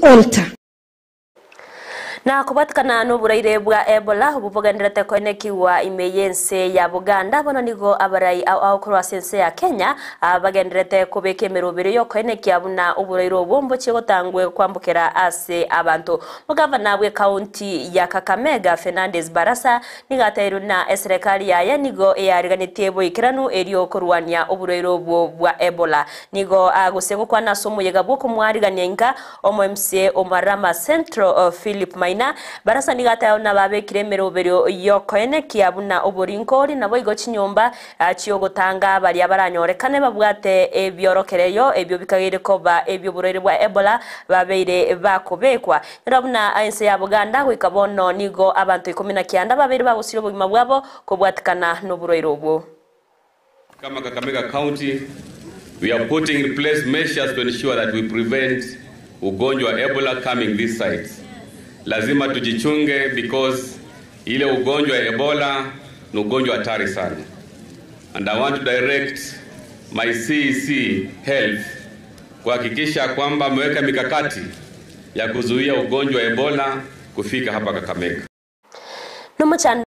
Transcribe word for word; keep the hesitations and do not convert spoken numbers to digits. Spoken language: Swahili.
altar. Na kubatikana n'uburaire bwa Ebola ubuvuganirate koneki wa imeyense ya Buganda bono nigo abarai au au kurwa sense ya Kenya abagenderete kubeke merubire yo koneki abuna uburaire obombo cyegotangwe kwambukira ase abantu mugavana bwe county ya Kakamega Fernandez Barasa nigatairu na serikali ya nigo eyariganitie boikiranu eriyo kurwanya uburaire obwo bwa Ebola nigo agusego kwa nasomo yegabo kumwariganyenga omo M C Omarama Central of Philip Maina Barasa nigata na babekire merobero yokoene kiabuna oburinkori nabo igo chinyomba chiyo gutanga bari abaranyorekane babwate ebyorokereyo ebyo bikagire koba ebyo burere bwa Ebola babeire bakobekwa nirabuna ainse ya Buganda gwikabono nigo abantu ikumi na kenda babiri bagusiro bugima bwabo kobwatikana no burere obwo. Kama Kakamega County, we are putting in place measures to ensure that we prevent ugonjwa Ebola coming this side. Lazima tujichunge because ile ugonjwa Ebola ni ugonjwa hatari sana. And I want to direct my C E C Health kuhakikisha kwamba mweka mikakati ya kuzuia ugonjwa Ebola kufika hapa Kakamega.